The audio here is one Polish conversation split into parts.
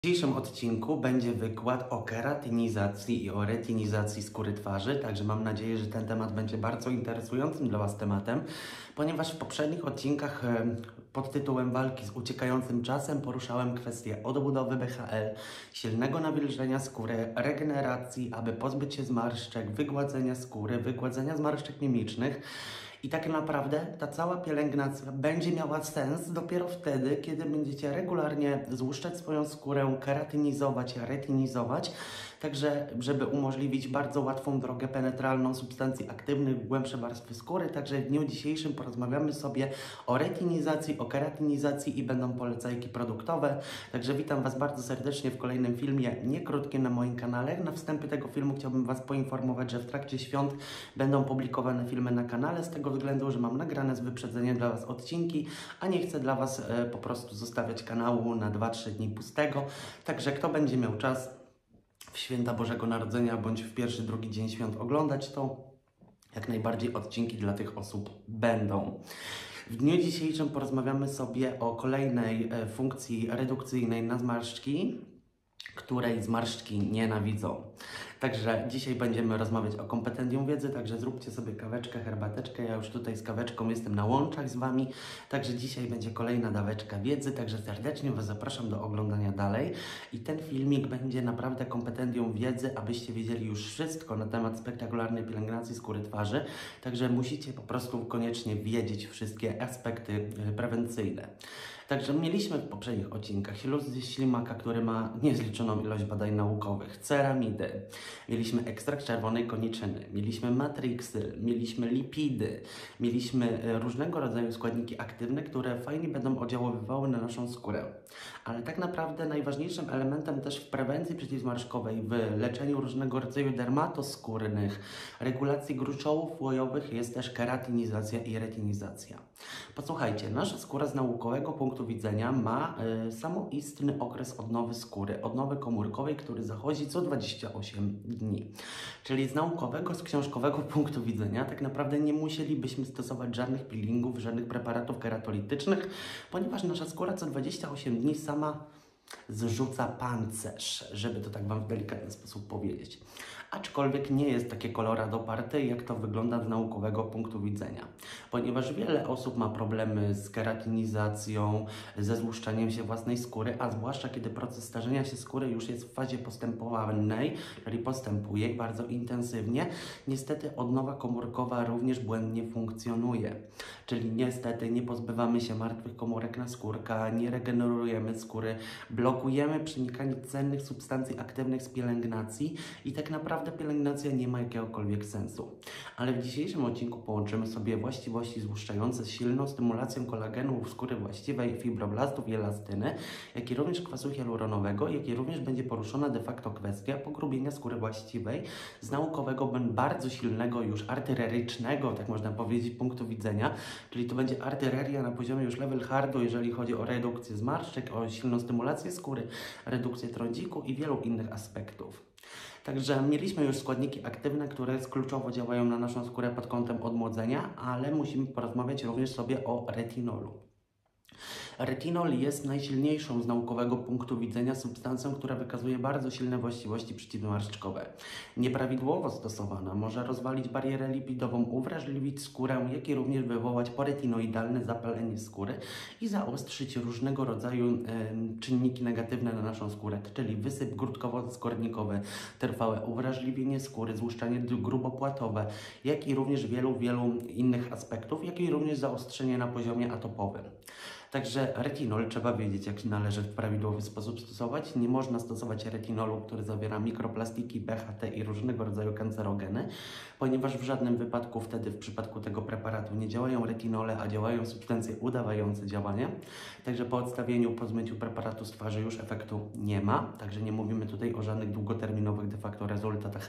W dzisiejszym odcinku będzie wykład o keratynizacji i o retinizacji skóry twarzy, także mam nadzieję, że ten temat będzie bardzo interesującym dla Was tematem, ponieważ w poprzednich odcinkach pod tytułem Walki z uciekającym czasem poruszałem kwestię odbudowy BHL, silnego nawilżenia skóry, regeneracji, aby pozbyć się zmarszczek, wygładzenia skóry, wygładzenia zmarszczek mimicznych. I tak naprawdę ta cała pielęgnacja będzie miała sens dopiero wtedy, kiedy będziecie regularnie złuszczać swoją skórę, keratynizować, retinizować, także żeby umożliwić bardzo łatwą drogę penetralną substancji aktywnych w głębsze warstwy skóry. Także w dniu dzisiejszym porozmawiamy sobie o retinizacji, o keratynizacji i będą polecajki produktowe. Także witam Was bardzo serdecznie w kolejnym filmie, nie krótkim na moim kanale. Na wstępie tego filmu chciałbym Was poinformować, że w trakcie świąt będą publikowane filmy na kanale, z tego względu, że mam nagrane z wyprzedzeniem dla Was odcinki, a nie chcę dla Was po prostu zostawiać kanału na 2-3 dni pustego. Także kto będzie miał czas w święta Bożego Narodzenia bądź w pierwszy, drugi dzień świąt oglądać, to jak najbardziej odcinki dla tych osób będą. W dniu dzisiejszym porozmawiamy sobie o kolejnej funkcji redukcyjnej na zmarszczki, której zmarszczki nienawidzą. Także dzisiaj będziemy rozmawiać o kompetendium wiedzy, także zróbcie sobie kaweczkę, herbateczkę. Ja już tutaj z kaweczką jestem na łączach z Wami, także dzisiaj będzie kolejna daweczka wiedzy, także serdecznie Was zapraszam do oglądania dalej. I ten filmik będzie naprawdę kompetendium wiedzy, abyście wiedzieli już wszystko na temat spektakularnej pielęgnacji skóry twarzy, także musicie po prostu koniecznie wiedzieć wszystkie aspekty prewencyjne. Także mieliśmy w poprzednich odcinkach ślimaka, który ma niezliczoną ilość badań naukowych, ceramidy, mieliśmy ekstrakt czerwonej koniczyny, mieliśmy matrixyl, mieliśmy lipidy, mieliśmy różnego rodzaju składniki aktywne, które fajnie będą oddziaływały na naszą skórę. Ale tak naprawdę najważniejszym elementem też w prewencji przeciwzmarszczkowej, w leczeniu różnego rodzaju dermatoskórnych, regulacji gruczołów łojowych jest też keratynizacja i retinizacja. Posłuchajcie, nasza skóra z naukowego punktu widzenia ma samoistny okres odnowy skóry, odnowy komórkowej, który zachodzi co 28 dni. Czyli z naukowego, z książkowego punktu widzenia tak naprawdę nie musielibyśmy stosować żadnych peelingów, żadnych preparatów keratolitycznych, ponieważ nasza skóra co 28 dni sama zrzuca pancerz, żeby to tak Wam w delikatny sposób powiedzieć. Aczkolwiek nie jest takie Colorado Party, jak to wygląda z naukowego punktu widzenia. Ponieważ wiele osób ma problemy z keratynizacją, ze złuszczaniem się własnej skóry, a zwłaszcza kiedy proces starzenia się skóry już jest w fazie postępowanej, czyli postępuje bardzo intensywnie, niestety odnowa komórkowa również błędnie funkcjonuje. Czyli niestety nie pozbywamy się martwych komórek na skórka, nie regenerujemy skóry, blokujemy przenikanie cennych substancji aktywnych z pielęgnacji i tak naprawdę pielęgnacja nie ma jakiegokolwiek sensu. Ale w dzisiejszym odcinku połączymy sobie właściwości złuszczające z silną stymulacją kolagenu w skóry właściwej, fibroblastów i elastyny, jak i również kwasu hialuronowego, jak i również będzie poruszona de facto kwestia pogrubienia skóry właściwej z naukowego, bardzo silnego, już artyrerycznego, tak można powiedzieć, punktu widzenia, czyli to będzie artyreria na poziomie już level hardu, jeżeli chodzi o redukcję zmarszczek, o silną stymulację skóry, redukcję trądziku i wielu innych aspektów. Także mieliśmy już składniki aktywne, które kluczowo działają na naszą skórę pod kątem odmłodzenia, ale musimy porozmawiać również sobie o retinolu. Retinol jest najsilniejszą z naukowego punktu widzenia substancją, która wykazuje bardzo silne właściwości przeciwzmarszczkowe. Nieprawidłowo stosowana może rozwalić barierę lipidową, uwrażliwić skórę, jak i również wywołać poretinoidalne zapalenie skóry i zaostrzyć różnego rodzaju czynniki negatywne na naszą skórę, czyli wysyp grudkowo-skórnikowy, trwałe uwrażliwienie skóry, złuszczanie grubopłatowe, jak i również wielu innych aspektów, jak i również zaostrzenie na poziomie atopowym. Także retinol trzeba wiedzieć, jak należy w prawidłowy sposób stosować. Nie można stosować retinolu, który zawiera mikroplastiki, BHT i różnego rodzaju kancerogeny, ponieważ w żadnym wypadku wtedy w przypadku tego preparatu nie działają retinole, a działają substancje udawające działanie. Także po odstawieniu, po zmyciu preparatu z twarzy już efektu nie ma. Także nie mówimy tutaj o żadnych długoterminowych de facto rezultatach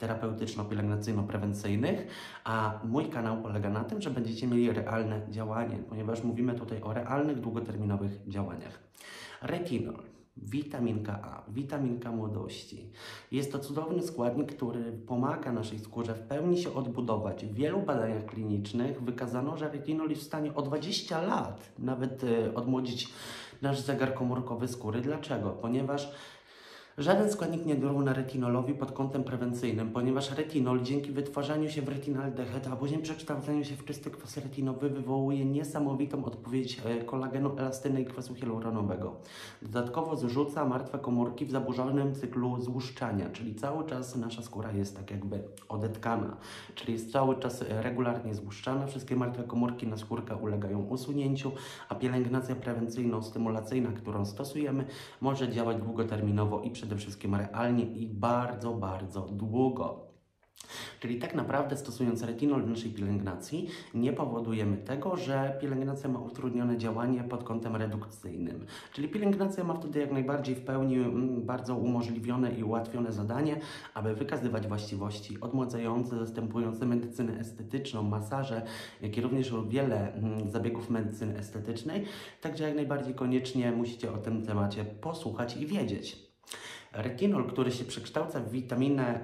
terapeutyczno-prewencyjno-prewencyjnych, a mój kanał polega na tym, że będziecie mieli realne działanie, ponieważ mówimy tutaj o realnych, długoterminowych działaniach. Retinol, witaminka A, witaminka młodości. Jest to cudowny składnik, który pomaga naszej skórze w pełni się odbudować. W wielu badaniach klinicznych wykazano, że retinol jest w stanie o 20 lat nawet odmłodzić nasz zegar komórkowy skóry. Dlaczego? Ponieważ żaden składnik nie dorówna retinolowi pod kątem prewencyjnym, ponieważ retinol dzięki wytwarzaniu się w retinaldehyd, a później przekształceniu się w czysty kwas retinowy wywołuje niesamowitą odpowiedź kolagenu, elastyny i kwasu hialuronowego. Dodatkowo zrzuca martwe komórki w zaburzonym cyklu złuszczania, czyli cały czas nasza skóra jest tak jakby odetkana, czyli jest cały czas regularnie złuszczana, wszystkie martwe komórki na skórkę ulegają usunięciu, a pielęgnacja prewencyjno-stymulacyjna, którą stosujemy, może działać długoterminowo i przede wszystkim realnie i bardzo, bardzo długo. Czyli tak naprawdę stosując retinol w naszej pielęgnacji nie powodujemy tego, że pielęgnacja ma utrudnione działanie pod kątem redukcyjnym. Czyli pielęgnacja ma wtedy jak najbardziej w pełni bardzo umożliwione i ułatwione zadanie, aby wykazywać właściwości odmładzające, zastępujące medycynę estetyczną, masaże, jak i również wiele zabiegów medycyny estetycznej. Także jak najbardziej koniecznie musicie o tym temacie posłuchać i wiedzieć. Retinol, który się przekształca w witaminę,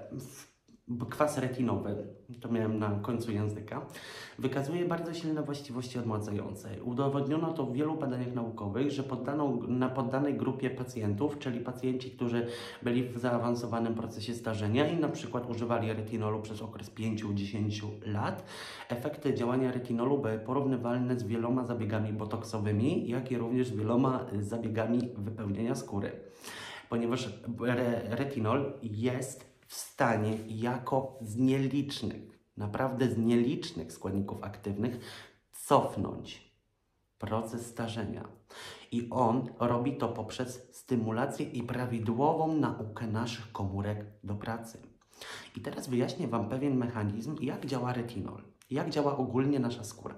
w kwas retinowy, to miałem na końcu języka, wykazuje bardzo silne właściwości odmładzające. Udowodniono to w wielu badaniach naukowych, że na poddanej grupie pacjentów, czyli pacjenci, którzy byli w zaawansowanym procesie starzenia i na przykład używali retinolu przez okres 5-10 lat, efekty działania retinolu były porównywalne z wieloma zabiegami botoksowymi, jak i również z wieloma zabiegami wypełnienia skóry. Ponieważ retinol jest w stanie jako z nielicznych, naprawdę z nielicznych składników aktywnych cofnąć proces starzenia. I on robi to poprzez stymulację i prawidłową naukę naszych komórek do pracy. I teraz wyjaśnię Wam pewien mechanizm, jak działa retinol, jak działa ogólnie nasza skóra.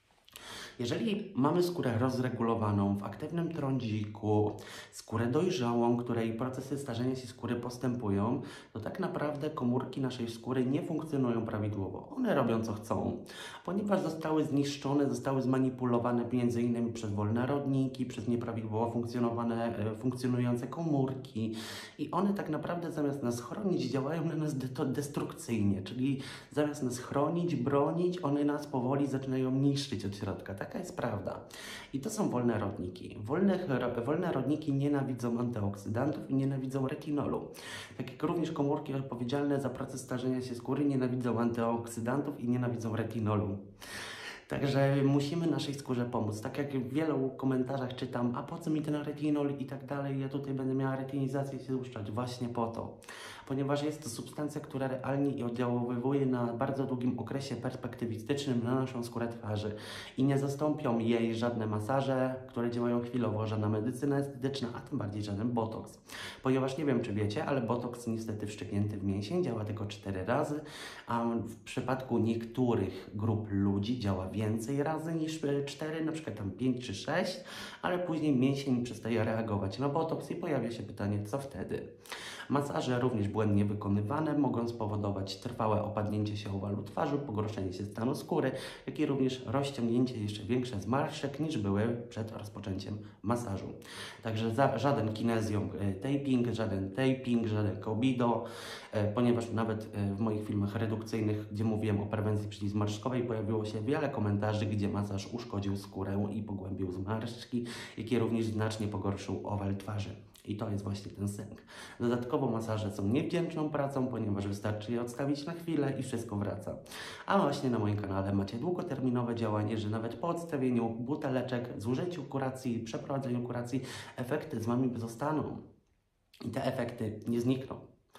Jeżeli mamy skórę rozregulowaną, w aktywnym trądziku, skórę dojrzałą, której procesy starzenia się skóry postępują, to tak naprawdę komórki naszej skóry nie funkcjonują prawidłowo. One robią co chcą, ponieważ zostały zniszczone, zostały zmanipulowane m.in. przez wolne rodniki, przez nieprawidłowo funkcjonujące komórki i one tak naprawdę zamiast nas chronić, działają na nas destrukcyjnie, czyli zamiast nas chronić, bronić, one nas powoli zaczynają niszczyć od środka. Taka jest prawda. I to są wolne rodniki. Wolne rodniki nienawidzą antyoksydantów i nienawidzą retinolu. Tak jak również komórki odpowiedzialne za proces starzenia się skóry nienawidzą antyoksydantów i nienawidzą retinolu. Także musimy naszej skórze pomóc. Tak jak w wielu komentarzach czytam, a po co mi ten retinol i tak dalej, ja tutaj będę miała retinizację się złuszczać. Właśnie po to. Ponieważ jest to substancja, która realnie oddziaływuje na bardzo długim okresie perspektywistycznym na naszą skórę twarzy. I nie zastąpią jej żadne masaże, które działają chwilowo, żadna medycyna estetyczna, a tym bardziej żaden botoks. Ponieważ nie wiem, czy wiecie, ale botoks niestety wszczepnięty w mięsień działa tylko 4 razy, a w przypadku niektórych grup ludzi działa więcej razy niż 4, na przykład tam 5 czy 6, ale później mięsień przestaje reagować na botoks i pojawia się pytanie, co wtedy? Masaże również błędnie wykonywane mogą spowodować trwałe opadnięcie się owalu twarzy, pogorszenie się stanu skóry, jak i również rozciągnięcie jeszcze większe zmarszczek niż były przed rozpoczęciem masażu. Także żaden kinezją taping, żaden Kobido, ponieważ nawet w moich filmach redukcyjnych, gdzie mówiłem o prewencji przeciwzmarszczkowej, pojawiło się wiele komentarzy, gdzie masaż uszkodził skórę i pogłębił zmarszczki, jak i również znacznie pogorszył owal twarzy. I to jest właśnie ten sęk. Dodatkowo masaże są niewdzięczną pracą, ponieważ wystarczy je odstawić na chwilę i wszystko wraca. A właśnie na moim kanale macie długoterminowe działanie, że nawet po odstawieniu buteleczek, zużyciu kuracji, przeprowadzeniu kuracji, efekty z Wami zostaną. I te efekty nie znikną.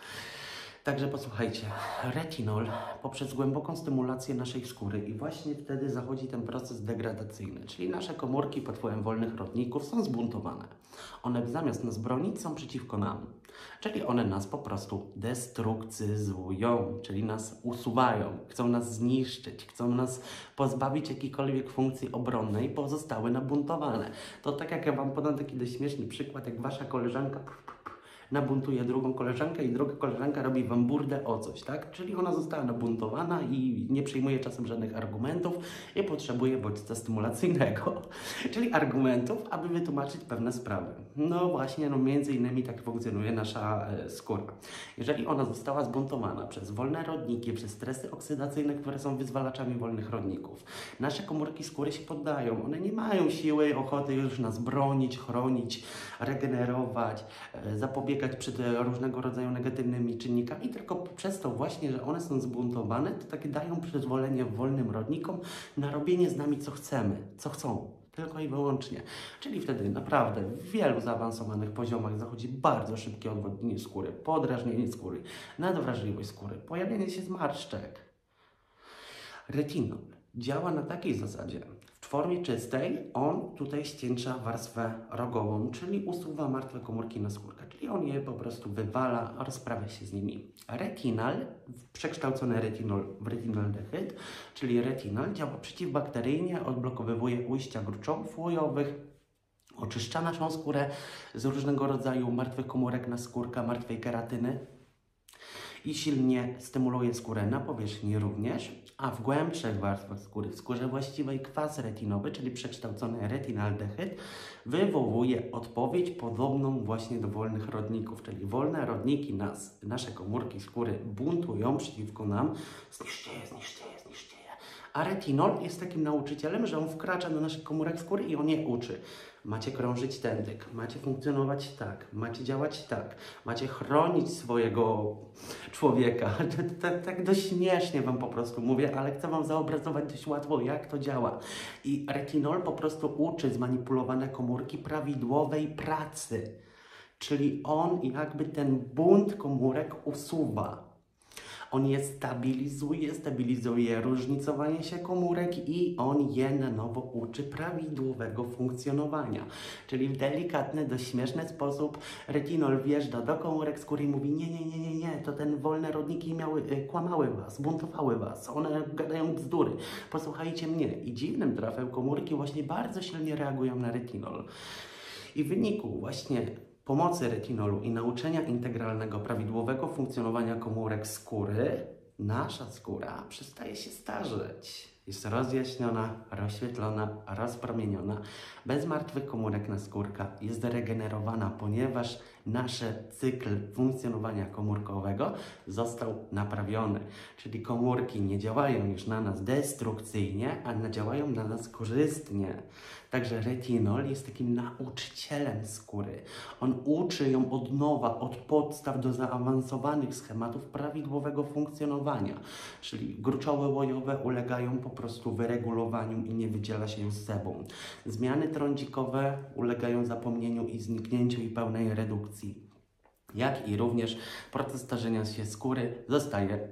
Także posłuchajcie, retinol poprzez głęboką stymulację naszej skóry i właśnie wtedy zachodzi ten proces degradacyjny, czyli nasze komórki pod wpływem wolnych rodników są zbuntowane. One zamiast nas bronić są przeciwko nam, czyli one nas po prostu destrukcyzują, czyli nas usuwają, chcą nas zniszczyć, chcą nas pozbawić jakiejkolwiek funkcji obronnej, bo zostały nabuntowane. To tak jak ja Wam podam taki dość śmieszny przykład, jak Wasza koleżanka nabuntuje drugą koleżankę i druga koleżanka robi Wam burdę o coś, tak? Czyli ona została nabuntowana i nie przyjmuje czasem żadnych argumentów i potrzebuje bodźca stymulacyjnego, czyli argumentów, aby wytłumaczyć pewne sprawy. No właśnie, no między innymi tak funkcjonuje nasza skóra. Jeżeli ona została zbuntowana przez wolne rodniki, przez stresy oksydacyjne, które są wyzwalaczami wolnych rodników, nasze komórki skóry się poddają. One nie mają siły, ochoty już nas bronić, chronić, regenerować, zapobiegać przed różnego rodzaju negatywnymi czynnikami, tylko przez to właśnie, że one są zbuntowane, to tak dają przyzwolenie wolnym rodnikom na robienie z nami co chcemy, co chcą. Tylko i wyłącznie. Czyli wtedy naprawdę w wielu zaawansowanych poziomach zachodzi bardzo szybkie odwodnienie skóry, podrażnienie skóry, nadwrażliwość skóry, pojawienie się zmarszczek. Retinol działa na takiej zasadzie. W formie czystej on tutaj ścięcza warstwę rogową, czyli usuwa martwe komórki na skórkę, czyli on je po prostu wywala, rozprawia się z nimi. Retinal, przekształcony retinol w retinaldehyd, czyli retinal działa przeciwbakteryjnie, odblokowuje ujścia gruczołów łojowych, oczyszcza naszą skórę z różnego rodzaju martwych komórek na skórka, martwej keratyny i silnie stymuluje skórę na powierzchni również, a w głębszych warstwach skóry, w skórze właściwej kwas retinowy, czyli przekształcony retinaldehyd, wywołuje odpowiedź podobną właśnie do wolnych rodników, czyli wolne rodniki nasze komórki skóry buntują przeciwko nam, zniszczeje. A retinol jest takim nauczycielem, że on wkracza do naszych komórek skóry i on je uczy. Macie krążyć tędyk, macie funkcjonować tak, macie działać tak, macie chronić swojego człowieka. Tak dość śmiesznie Wam po prostu mówię, ale chcę Wam zaobrazować dość łatwo, jak to działa. I retinol po prostu uczy zmanipulowane komórki prawidłowej pracy. Czyli on jakby ten bunt komórek usuwa. On je stabilizuje różnicowanie się komórek i on je na nowo uczy prawidłowego funkcjonowania. Czyli w delikatny, dość śmieszny sposób retinol wjeżdża do komórek skóry i mówi nie, to ten wolne rodniki kłamały was, buntowały was, one gadają bzdury, posłuchajcie mnie. I dziwnym trafem komórki właśnie bardzo silnie reagują na retinol. I w wyniku właśnie pomocy retinolu i nauczenia integralnego, prawidłowego funkcjonowania komórek skóry, nasza skóra przestaje się starzeć. Jest rozjaśniona, rozświetlona, rozpromieniona, bez martwych komórek naskórka, jest regenerowana, ponieważ nasz cykl funkcjonowania komórkowego został naprawiony. Czyli komórki nie działają już na nas destrukcyjnie, a działają na nas korzystnie. Także retinol jest takim nauczycielem skóry. On uczy ją od nowa, od podstaw do zaawansowanych schematów prawidłowego funkcjonowania. Czyli gruczoły łojowe ulegają po prostu wyregulowaniu i nie wydziela się z sebum. Zmiany trądzikowe ulegają zapomnieniu i zniknięciu i pełnej redukcji. Jak i również proces starzenia się skóry zostaje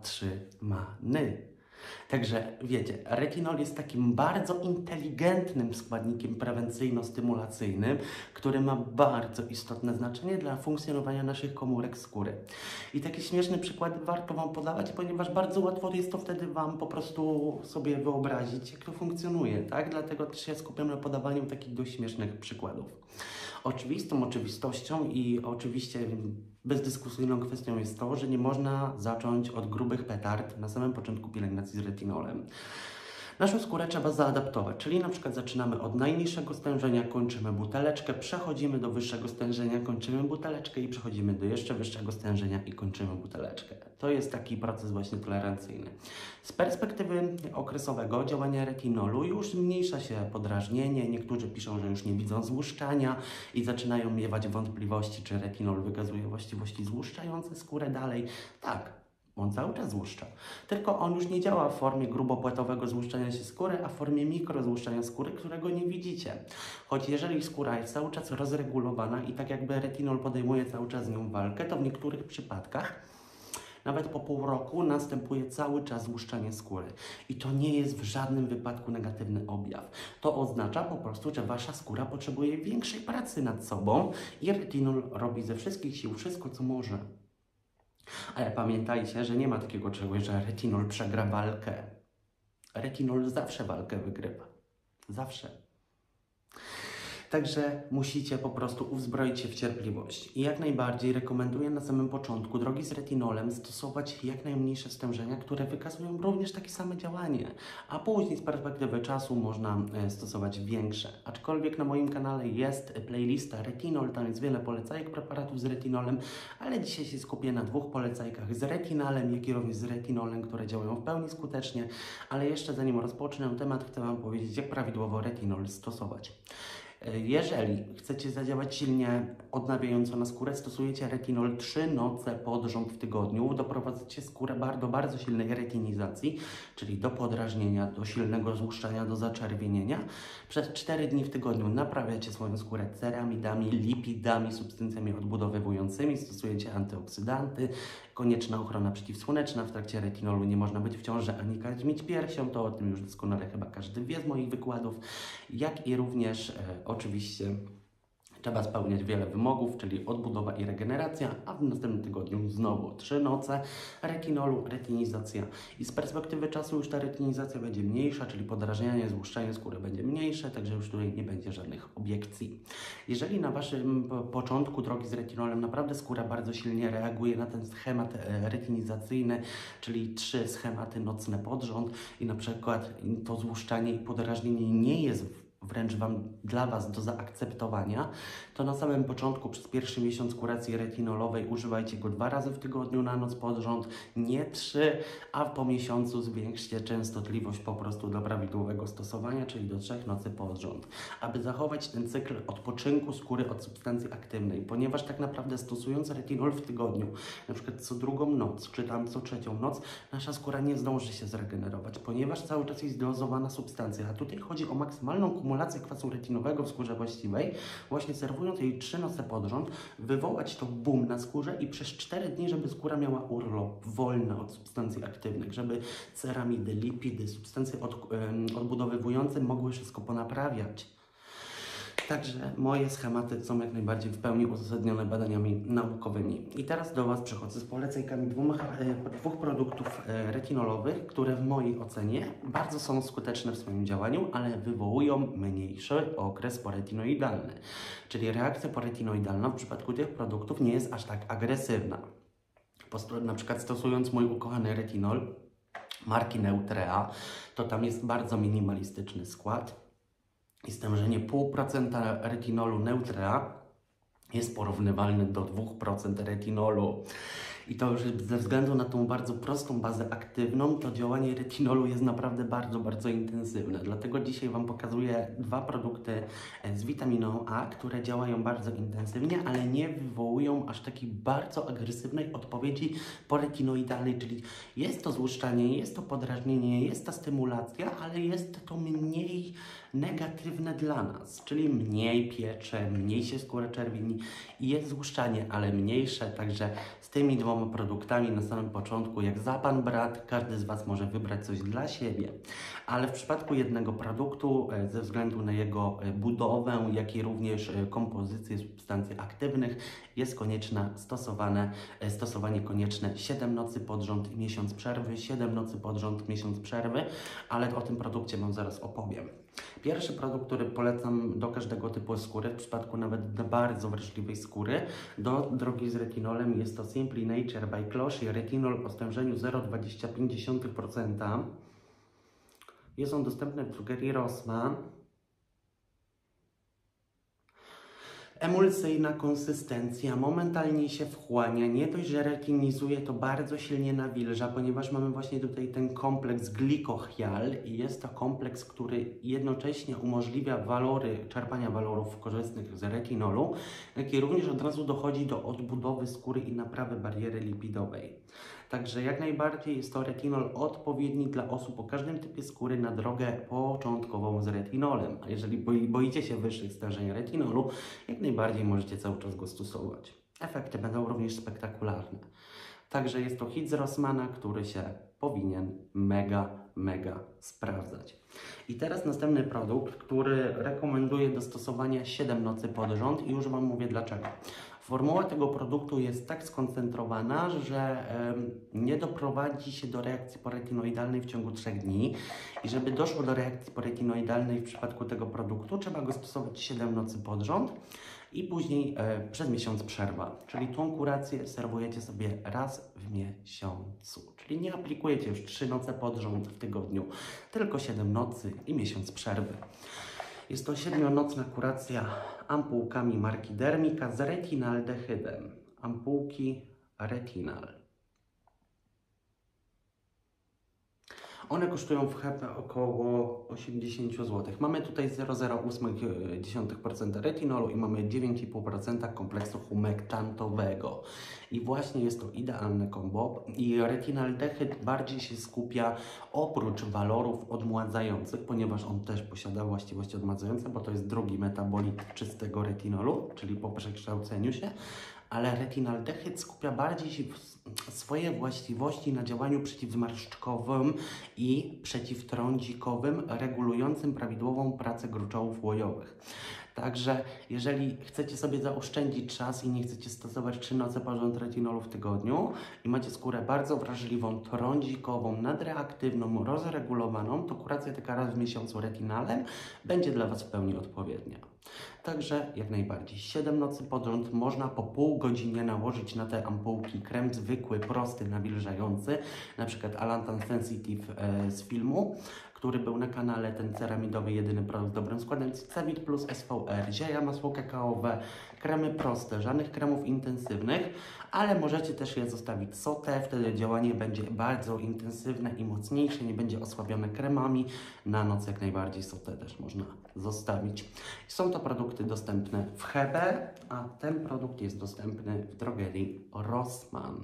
zatrzymany. Także wiecie, retinol jest takim bardzo inteligentnym składnikiem prewencyjno-stymulacyjnym, który ma bardzo istotne znaczenie dla funkcjonowania naszych komórek skóry. I taki śmieszny przykład warto Wam podawać, ponieważ bardzo łatwo jest to wtedy Wam po prostu sobie wyobrazić, jak to funkcjonuje, tak? Dlatego też się skupiam na podawaniu takich dość śmiesznych przykładów. Oczywistą oczywistością i oczywiście bezdyskusyjną kwestią jest to, że nie można zacząć od grubych petard na samym początku pielęgnacji z retinolem. Naszą skórę trzeba zaadaptować, czyli na przykład zaczynamy od najniższego stężenia, kończymy buteleczkę, przechodzimy do wyższego stężenia, kończymy buteleczkę i przechodzimy do jeszcze wyższego stężenia i kończymy buteleczkę. To jest taki proces właśnie tolerancyjny. Z perspektywy okresowego działania retinolu już zmniejsza się podrażnienie, niektórzy piszą, że już nie widzą złuszczania i zaczynają miewać wątpliwości, czy retinol wykazuje właściwości złuszczające skórę dalej. Tak. On cały czas złuszcza. Tylko on już nie działa w formie grubopłatowego złuszczania się skóry, a w formie mikrozłuszczania skóry, którego nie widzicie. Choć jeżeli skóra jest cały czas rozregulowana i tak jakby retinol podejmuje cały czas z nią walkę, to w niektórych przypadkach nawet po pół roku następuje cały czas złuszczanie skóry. I to nie jest w żadnym wypadku negatywny objaw. To oznacza po prostu, że Wasza skóra potrzebuje większej pracy nad sobą i retinol robi ze wszystkich sił wszystko, co może. Ale pamiętajcie, że nie ma takiego czegoś, że retinol przegra walkę. Retinol zawsze walkę wygrywa. Zawsze. Także musicie po prostu uzbroić się w cierpliwość. I jak najbardziej rekomenduję na samym początku drogi z retinolem stosować jak najmniejsze stężenia, które wykazują również takie same działanie, a później z perspektywy czasu można stosować większe. Aczkolwiek na moim kanale jest playlista retinol, tam jest wiele polecajek preparatów z retinolem, ale dzisiaj się skupię na 2 polecajkach z retinalem, jak i również z retinolem, które działają w pełni skutecznie, ale jeszcze zanim rozpocznę temat, chcę Wam powiedzieć, jak prawidłowo retinol stosować. Jeżeli chcecie zadziałać silnie odnawiająco na skórę, stosujecie retinol 3 noce pod rząd w tygodniu, doprowadzacie skórę do bardzo silnej retinizacji, czyli do podrażnienia, do silnego złuszczania, do zaczerwienienia. Przez 4 dni w tygodniu naprawiacie swoją skórę ceramidami, lipidami, substancjami odbudowywującymi, stosujecie antyoksydanty, konieczna ochrona przeciwsłoneczna. W trakcie retinolu nie można być w ciąży ani karmić piersią, to o tym już doskonale chyba każdy wie z moich wykładów, jak i również oczywiście trzeba spełniać wiele wymogów, czyli odbudowa i regeneracja, a w następnym tygodniu znowu 3 noce retinolu, retinizacja. I z perspektywy czasu już ta retinizacja będzie mniejsza, czyli podrażnianie, złuszczenie skóry będzie mniejsze, także już tutaj nie będzie żadnych obiekcji. Jeżeli na Waszym początku drogi z retinolem naprawdę skóra bardzo silnie reaguje na ten schemat retinizacyjny, czyli 3 schematy nocne pod rząd i na przykład to złuszczanie i podrażnienie nie jest wręcz dla Was do zaakceptowania, to na samym początku przez pierwszy miesiąc kuracji retinolowej używajcie go 2 razy w tygodniu na noc pod rząd, nie 3, a po miesiącu zwiększcie częstotliwość po prostu do prawidłowego stosowania, czyli do 3 nocy pod rząd, aby zachować ten cykl odpoczynku skóry od substancji aktywnej, ponieważ tak naprawdę stosując retinol w tygodniu, na przykład co 2. noc, czy tam co 3. noc, nasza skóra nie zdąży się zregenerować, ponieważ cały czas jest dozowana substancja, a tutaj chodzi o maksymalną kumulację kwasu retinowego w skórze właściwej, właśnie serwując jej 3 noce pod rząd, wywołać to boom na skórze i przez 4 dni, żeby skóra miała urlop, wolna od substancji aktywnych, żeby ceramidy, lipidy, substancje odbudowywujące mogły wszystko ponaprawiać. Także moje schematy są jak najbardziej w pełni uzasadnione badaniami naukowymi. I teraz do Was przechodzę z polecajkami 2 produktów retinolowych, które w mojej ocenie bardzo są skuteczne w swoim działaniu, ale wywołują mniejszy okres poretinoidalny. Czyli reakcja poretinoidalna w przypadku tych produktów nie jest aż tak agresywna. Na przykład stosując mój ukochany retinol marki Neutrea, to tam jest bardzo minimalistyczny skład. I stężenie 0,5% retinolu Neutrea jest porównywalne do 2% retinolu. I to już ze względu na tą bardzo prostą bazę aktywną, to działanie retinolu jest naprawdę bardzo, bardzo intensywne. Dlatego dzisiaj Wam pokazuję 2 produkty z witaminą A, które działają bardzo intensywnie, ale nie wywołują aż takiej bardzo agresywnej odpowiedzi poretinoidalnej, czyli jest to złuszczanie, jest to podrażnienie, jest ta stymulacja, ale jest to mniej negatywne dla nas, czyli mniej piecze, mniej się skóra czerwieni i jest złuszczanie, ale mniejsze, także z tymi 2 produktami na samym początku, jak za Pan brat, każdy z Was może wybrać coś dla siebie, ale w przypadku jednego produktu, ze względu na jego budowę, jak i również kompozycję substancji aktywnych, jest konieczne stosowanie konieczne 7 nocy pod rząd i miesiąc przerwy, 7 nocy pod rząd, miesiąc przerwy, ale o tym produkcie Wam zaraz opowiem. Pierwszy produkt, który polecam do każdego typu skóry, w przypadku nawet do bardzo wrażliwej skóry, do drogi z retinolem, jest to Simply Nature by Cloche retinol o stężeniu 0,25%. Jest on dostępny w drogerii Rossmann. Emulsyjna konsystencja, momentalnie się wchłania, nie dość, że retinizuje, to bardzo silnie nawilża, ponieważ mamy właśnie tutaj ten kompleks glikochial i jest to kompleks, który jednocześnie umożliwia czerpania walorów korzystnych z retinolu, jak i również od razu dochodzi do odbudowy skóry i naprawy bariery lipidowej. Także jak najbardziej jest to retinol odpowiedni dla osób o każdym typie skóry na drogę początkową z retinolem. A jeżeli boicie się wyższych stężeń retinolu, jak najbardziej możecie cały czas go stosować. Efekty będą również spektakularne. Także jest to hit z Rossmana, który się powinien mega sprawdzać. I teraz następny produkt, który rekomenduję do stosowania 7 nocy pod rząd i już Wam mówię dlaczego. Formuła tego produktu jest tak skoncentrowana, że nie doprowadzi się do reakcji poretinoidalnej w ciągu 3 dni i żeby doszło do reakcji poretinoidalnej w przypadku tego produktu, trzeba go stosować 7 nocy pod rząd i później przez miesiąc przerwa. Czyli tą kurację serwujecie sobie raz w miesiącu. Czyli nie aplikujecie już 3 noce pod rząd w tygodniu, tylko 7 nocy i miesiąc przerwy. Jest to 7-nocna kuracja ampułkami marki Dermika z retinaldehydem. Ampułki retinal. One kosztują w HEP około 80 zł. Mamy tutaj 0,08% retinolu i mamy 9,5% kompleksu humektantowego. I właśnie jest to idealne kombo. I retinaldehyd bardziej się skupia oprócz walorów odmładzających, ponieważ on też posiada właściwości odmładzające, bo to jest drugi metabolit czystego retinolu, czyli po przekształceniu się. Ale retinaldehyd skupia bardziej się swoje właściwości na działaniu przeciwzmarszczkowym i przeciwtrądzikowym, regulującym prawidłową pracę gruczołów łojowych. Także jeżeli chcecie sobie zaoszczędzić czas i nie chcecie stosować 3 noce pod rząd retinolu w tygodniu i macie skórę bardzo wrażliwą, trądzikową, nadreaktywną, rozregulowaną, to kuracja taka raz w miesiącu retinalem będzie dla Was w pełni odpowiednia. Także jak najbardziej 7 nocy pod rząd można po pół godzinie nałożyć na te ampułki krem zwykły, prosty, nawilżający, na przykład Allantan Sensitive z filmu, który był na kanale, ten ceramidowy, jedyny produkt z dobrym składem, Cevit plus SVR, zieja, masło kakaowe, kremy proste, żadnych kremów intensywnych, ale możecie też je zostawić sotę, wtedy działanie będzie bardzo intensywne i mocniejsze, nie będzie osłabione kremami. Na noc jak najbardziej sotę też można zostawić. Są to produkty dostępne w Hebe, a ten produkt jest dostępny w drogerii Rossmann.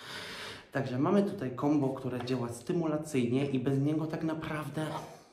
Także mamy tutaj kombo, które działa stymulacyjnie i bez niego tak naprawdę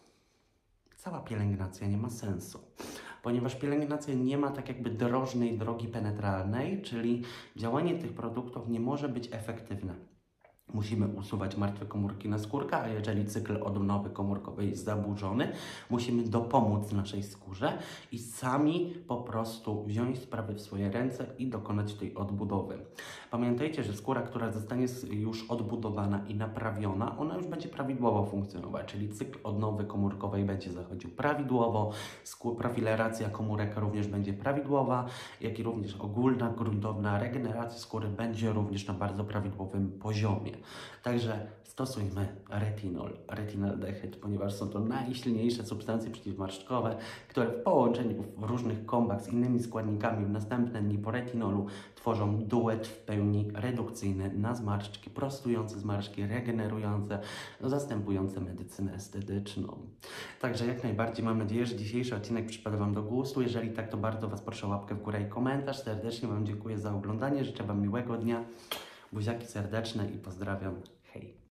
cała pielęgnacja nie ma sensu. Ponieważ pielęgnacja nie ma tak jakby drożnej drogi penetralnej, czyli działanie tych produktów nie może być efektywne. Musimy usuwać martwe komórki naskórka, a jeżeli cykl odnowy komórkowej jest zaburzony, musimy dopomóc naszej skórze i sami po prostu wziąć sprawy w swoje ręce i dokonać tej odbudowy. Pamiętajcie, że skóra, która zostanie już odbudowana i naprawiona, ona już będzie prawidłowo funkcjonować, czyli cykl odnowy komórkowej będzie zachodził prawidłowo, profileracja komórek również będzie prawidłowa, jak i również ogólna, gruntowna regeneracja skóry będzie również na bardzo prawidłowym poziomie. Także stosujmy retinaldehyd, ponieważ są to najsilniejsze substancje przeciwzmarszczkowe, które w połączeniu w różnych kombach z innymi składnikami w następne dni po retinolu tworzą duet w pełni redukcyjny na zmarszczki, prostujące zmarszczki, regenerujące, zastępujące medycynę estetyczną. Także jak najbardziej mam nadzieję, że dzisiejszy odcinek przypadł Wam do gustu. Jeżeli tak, to bardzo Was proszę o łapkę w górę i komentarz. Serdecznie Wam dziękuję za oglądanie. Życzę Wam miłego dnia. Buziaki serdeczne i pozdrawiam. Hej!